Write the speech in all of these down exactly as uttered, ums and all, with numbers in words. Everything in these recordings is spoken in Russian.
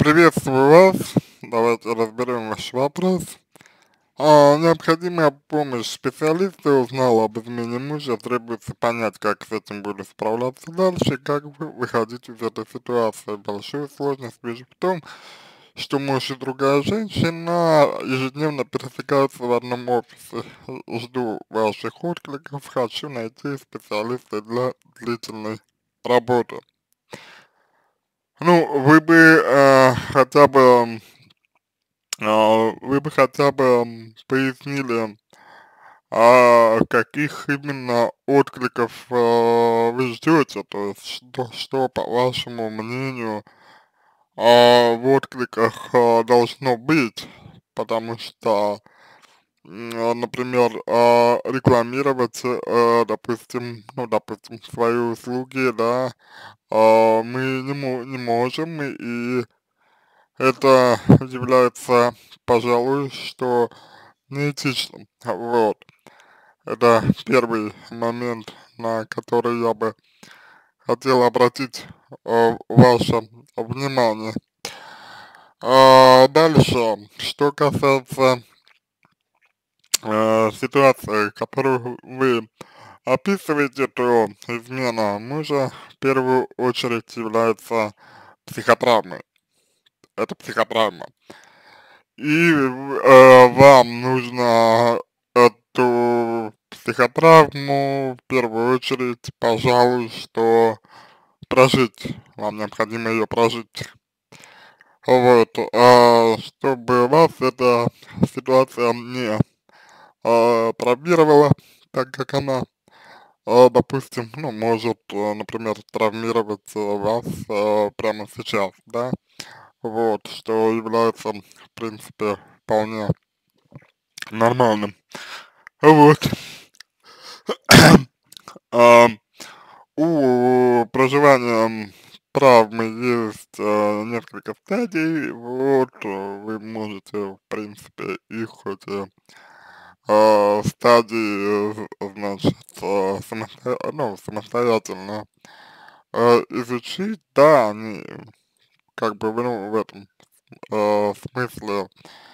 Приветствую вас. Давайте разберем ваш вопрос. А, необходимая помощь специалиста, узнал об измене мужа, требуется понять, как с этим буду справляться дальше, как вы- выходить из этой ситуации. Большую сложность вижу в том, что муж и другая женщина ежедневно пересекаются в одном офисе. Жду ваших откликов, хочу найти специалиста для длительной работы. Ну, вы бы э, хотя бы А, вы бы хотя бы м, пояснили, а каких именно откликов а, вы ждете, то есть что, что по вашему мнению а, в откликах а, должно быть, потому что, м, а, например, а, рекламировать, э, допустим, ну, допустим, свои услуги, да, а, мы не, мо- не можем, и это является, пожалуй, что неэтичным. Вот. Это первый момент, на который я бы хотел обратить э, ваше внимание. А дальше, что касается э, ситуации, которую вы описываете, то измена мужа в первую очередь является психотравмой. Это психотравма. И э, вам нужно эту психотравму в первую очередь, пожалуй, что прожить. Вам необходимо ее прожить. Вот, а, чтобы вас эта ситуация не а, травмировала, так как она, а, допустим, ну, может, а, например, травмировать а, вас а, прямо сейчас, да, вот, что является, в принципе, вполне нормальным. Вот. А, у проживания травмы есть а, несколько стадий, вот, э, вы можете, в принципе, их хоть и а, стадии, э, значит, а, самосто... ну, самостоятельно а, изучить, да, они как бы, ну, в этом а, смысле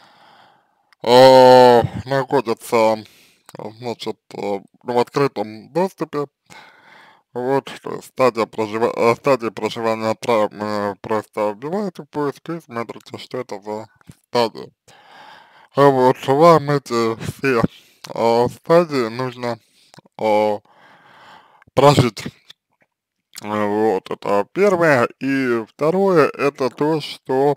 а, находятся, а, значит, а, ну, в открытом доступе. Вот что стадия, прожива... э, стадия проживания травмы, просто вбиваете в поиск и смотрите, что это за стадия. А вот вам эти все э, стадии нужно э, прожить. Э, Вот, это первое. И второе, это то, что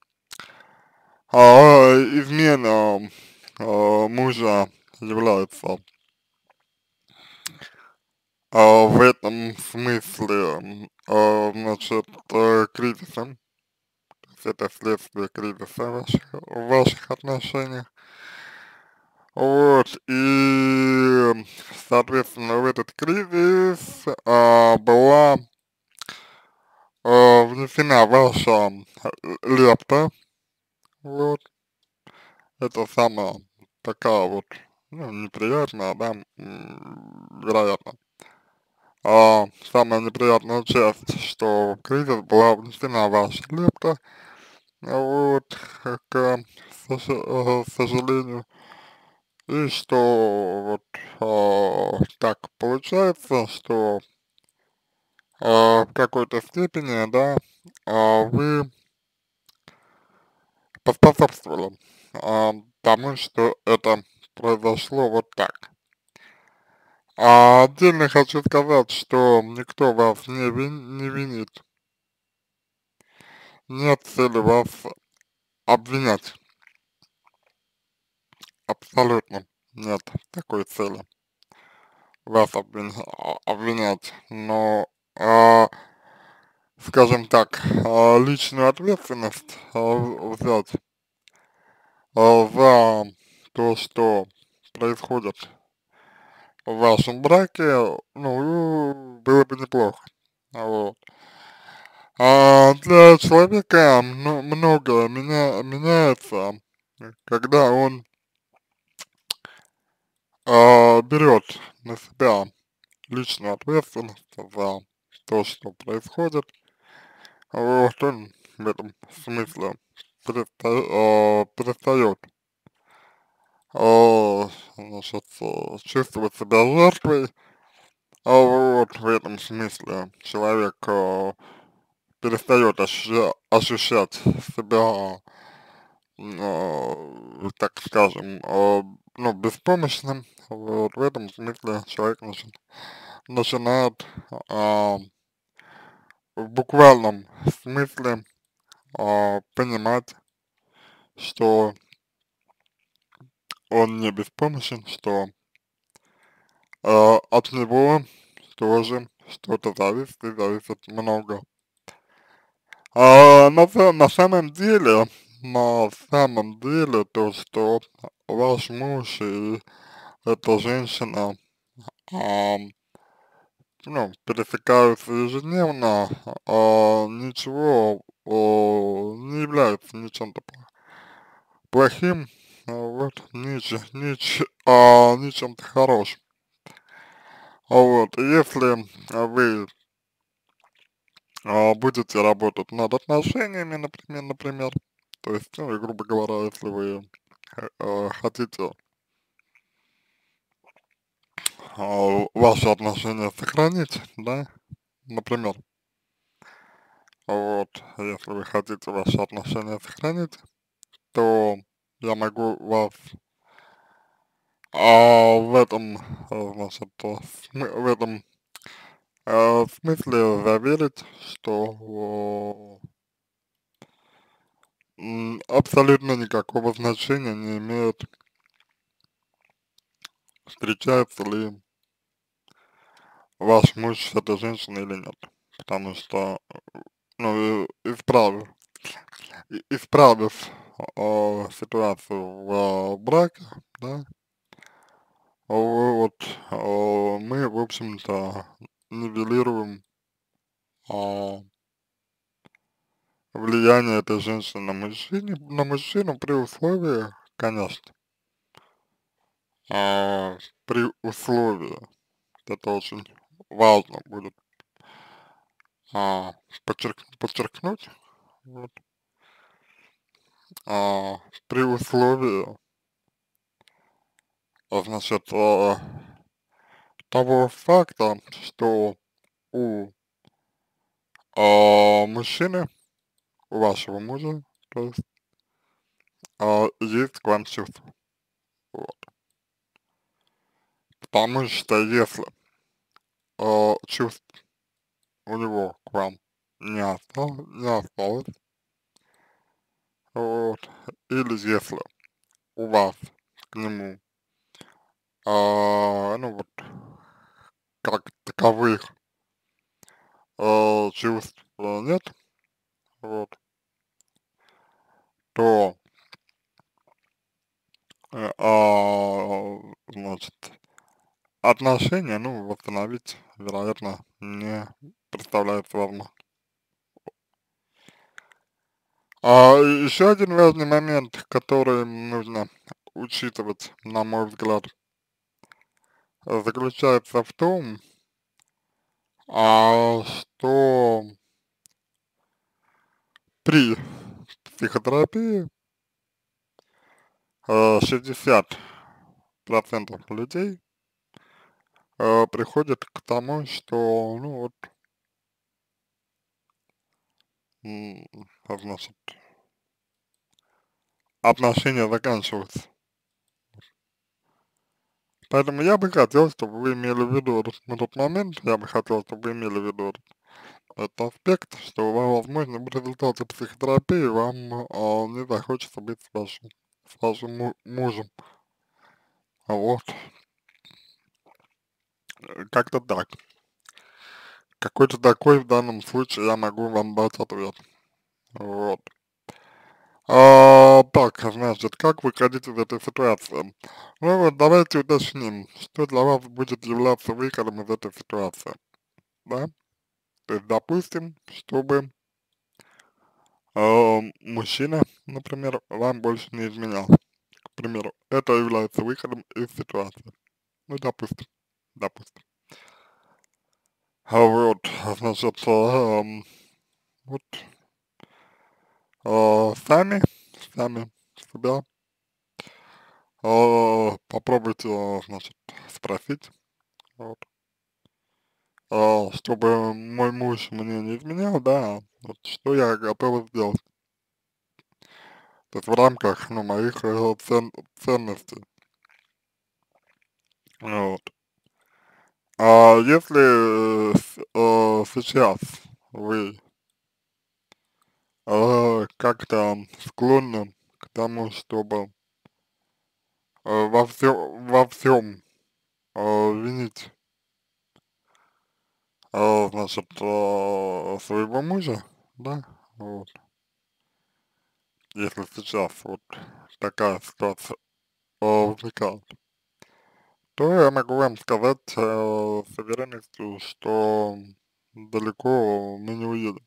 а, измена а, мужа является а, в этом смысле, м, а, значит, э, кризисом. Это следствие кризиса ваших, в ваших отношениях. Вот, и, соответственно, в этот кризис а, была а, внесена ваша э, лепта, вот, это самая такая вот, ну, неприятная, да, м, вероятно. А самая неприятная часть, что в кризис была внесена ваша лепта, вот, к сож- э, сожалению. И что вот а, так получается, что а, в какой-то степени, да, а, вы поспособствовали а, тому, что это произошло вот так. А отдельно хочу сказать, что никто вас не, вин, не винит, нет цели вас обвинять, абсолютно нет такой цели вас обвин, а, обвинять, но а, скажем так, а, личную ответственность а, взять а, за то, что происходит в вашем браке, ну, было бы неплохо. Вот. А для человека мно- многое меня, меняется, когда он а, берет на себя личную ответственность за то, что происходит. Вот, он в этом смысле переста а, перестает, а, значит, а, чувствовать себя жертвой, а вот в этом смысле человек а, перестает ощуща ощущать себя, а, так скажем, а, ну, беспомощным. Вот в этом смысле человек начи начинает а, в буквальном смысле а, понимать, что он не беспомощен, что а, от него тоже что-то зависит и зависит много. А на, са- на самом деле, на самом деле, то, что ваш муж и эта женщина, а, ну, пересекаются ежедневно, а, ничего о, не является ничем-то плохим, а, вот, нич, нич, а, ничем-то хорошим. А вот, если а, вы а, будете работать над отношениями, например, например, то есть, ну, и, грубо говоря, если вы э, э, хотите а, ваши отношения сохранить, да, например, вот, если вы хотите ваши отношения сохранить, то я могу вас а, в этом, а, значит, а, смы- в этом а, смысле заверить, что м, абсолютно никакого значения не имеет, встречается ли ваш муж с этой женщиной или нет. Потому что, ну, и- исправив, и- исправив а, ситуацию в а, браке, да, вот, а, мы, в общем-то, нивелируем а, влияние этой женщины на мужчине, на мужчину при условии, конечно, а, при условии, это очень важно будет а, подчерк, подчеркнуть, вот, а, при условии, а, значит, а, того факта, что у а, мужчины, у вашего мужа, то есть, а, есть к вам чувства. Вот. Потому что если а, чувств у него к вам не осталось, не осталось, вот, или если у вас к нему, а, ну вот, как таковых а, чувств а, нет, вот, то, э, а, значит, отношения, ну, восстановить, вероятно, не представляется возможным. А еще один важный момент, который нужно учитывать, на мой взгляд, э, заключается в том, а, что при психотерапии э, шестьдесят процентов людей э, приходят к тому, что, ну вот, м, значит, отношения заканчиваются. Поэтому я бы хотел, чтобы вы имели в виду этот, этот момент, я бы хотел, чтобы вы имели в виду этот, этот аспект, что вам, возможно, в результате психотерапии вам а, не захочется быть с вашим, с вашим му- мужем. А вот, э, как-то так. Какой-то такой в данном случае я могу вам дать ответ. Вот. А, так, значит, как выходить из этой ситуации? Ну вот, давайте уточним, что для вас будет являться выходом из этой ситуации, да? То есть, допустим, чтобы э, мужчина, например, вам больше не изменял, к примеру, это является выходом из ситуации. Ну, допустим, допустим. А вот, значит, эм, вот, э, сами, сами себя, э, попробуйте, э, значит, спросить, вот, э, чтобы мой муж мне не изменял, да, вот что я готова сделать, то есть в рамках, ну, моих э, цен, ценностей, вот. А если э, с- э, сейчас вы э, как-то склонны к тому, чтобы э, во всем, во всем э, винить, э, значит, э, своего мужа, да, вот, если сейчас вот такая ситуация э, возникает, то я могу вам сказать э, с уверенностью, что далеко мы не уедем.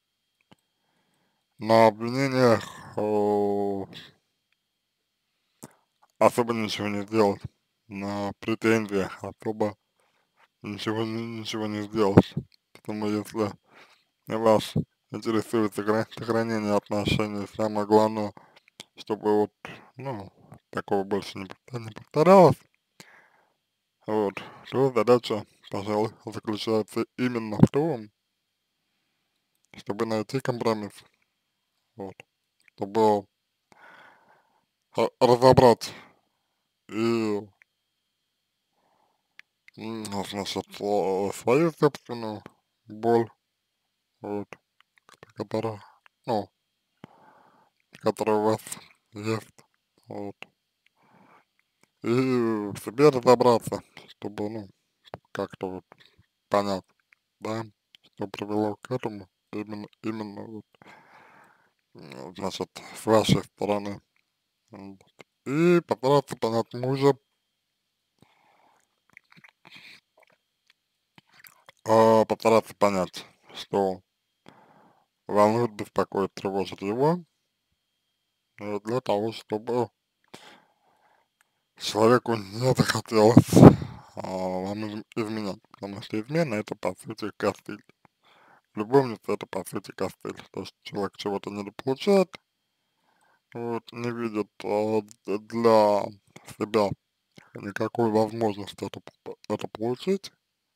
На обвинениях э, особо ничего не сделать, на претензиях особо ничего, не- ничего не сделать. Потому если вас интересует сохра- сохранение отношений, самое главное, чтобы вот, ну, такого больше не, повтор- не повторялось, вот, то задача, пожалуй, заключается именно в том, чтобы найти компромисс, вот, чтобы а, разобрать и, м, ну, значит, э, свою собственную боль, вот, которая, ну, которая у вас есть, вот, и в себе разобраться, чтобы, ну, как-то вот понять, да, что привело к этому, именно, именно вот, м, значит, с вашей стороны. Вот. И постараться понять мужа, а, постараться понять, что волнует, беспокоит, тревожит его, э, для того, чтобы человеку не захотелось а, вам из- изменять, потому что измена это по сути костыль. Любовница это по сути костыль, то есть человек чего-то недополучает, вот, не видит а, д- для себя никакой возможности это, п- это получить,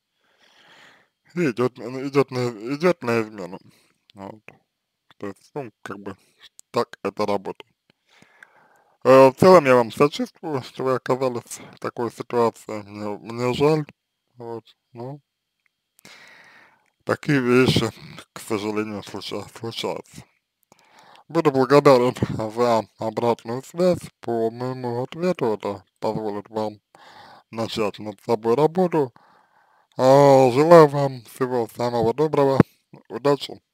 и идет, идет, на, идет на измену. Вот. То есть, ну, как бы так это работает. Э, в целом я вам сочувствую, что вы оказались в такой ситуации. Мне, мне жаль. Вот. Ну, такие вещи, к сожалению, случа- случаются. Буду благодарен за обратную связь по моему ответу. Это позволит вам начать над собой работу. А, желаю вам всего самого доброго. Удачи.